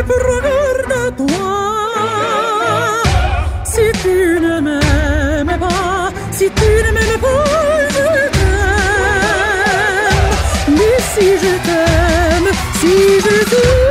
regarde à toi. Si tu ne m'aimes pas, si tu ne m'aimes pas, je t'aime. Mais si je t'aime, si je t'aime.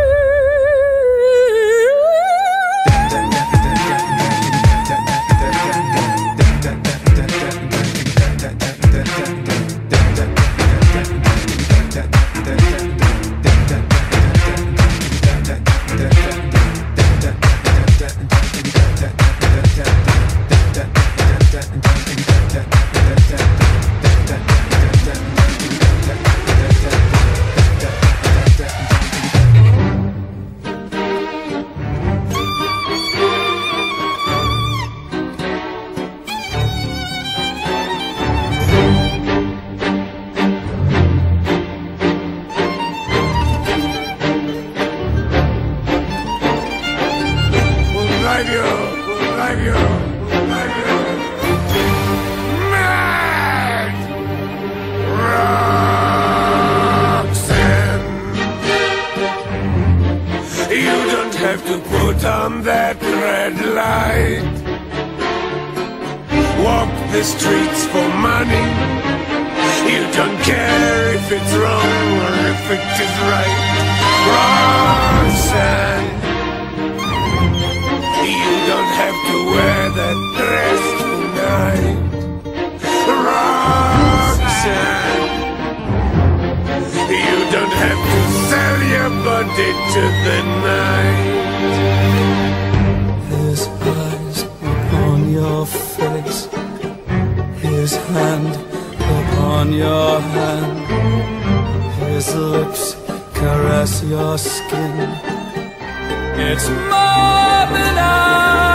To put on that red light, walk the streets for money. You don't care if it's wrong or if it is right. Roxanne, you don't have to wear that dress tonight. Roxanne, you don't have to sell your body to the night. His eyes upon your face, his hand upon your hand, his lips caress your skin. It's more than I